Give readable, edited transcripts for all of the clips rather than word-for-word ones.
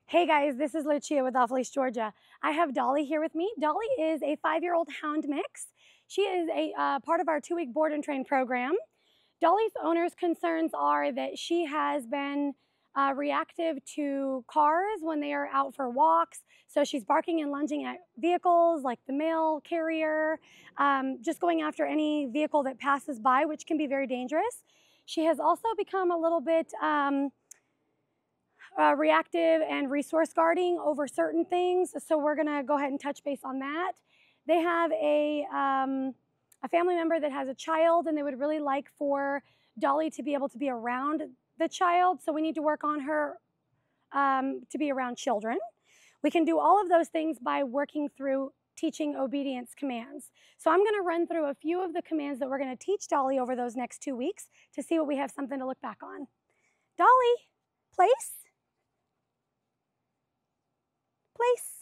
Hey guys, this is Lucia with Off Leash, Georgia. I have Dolly here with me. Dolly is a 5-year-old Hound mix. She is a part of our 2-week board and train program. Dolly's owner's concerns are that she has been reactive to cars when they are out for walks. So she's barking and lunging at vehicles like the mail carrier, just going after any vehicle that passes by, which can be very dangerous. She has also become a little bit reactive and resource guarding over certain things. So we're gonna go ahead and touch base on that. They have a family member that has a child and they would really like for Dolly to be able to be around the child. So we need to work on her to be around children. We can do all of those things by working through teaching obedience commands. So I'm gonna run through a few of the commands that we're gonna teach Dolly over those next 2 weeks to see what we have something to look back on. Dolly, place. Place.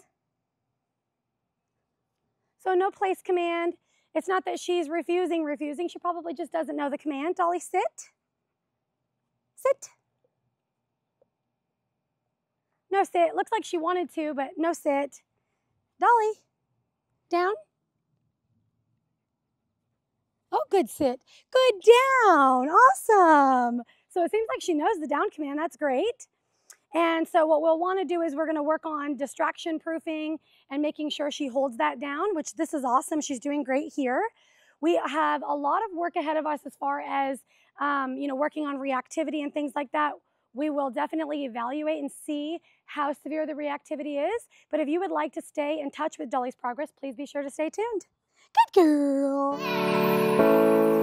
So no place command. It's not that she's refusing. She probably just doesn't know the command. Dolly, sit. Sit. No sit. Looks like she wanted to, but no sit. Dolly, down. Oh, good sit. Good down. Awesome. So it seems like she knows the down command. That's great. And so what we'll want to do is we're going to work on distraction proofing and making sure she holds that down, which this is awesome. She's doing great here. We have a lot of work ahead of us as far as, working on reactivity and things like that. We will definitely evaluate and see how severe the reactivity is. But if you would like to stay in touch with Dolly's progress, please be sure to stay tuned. Good girl.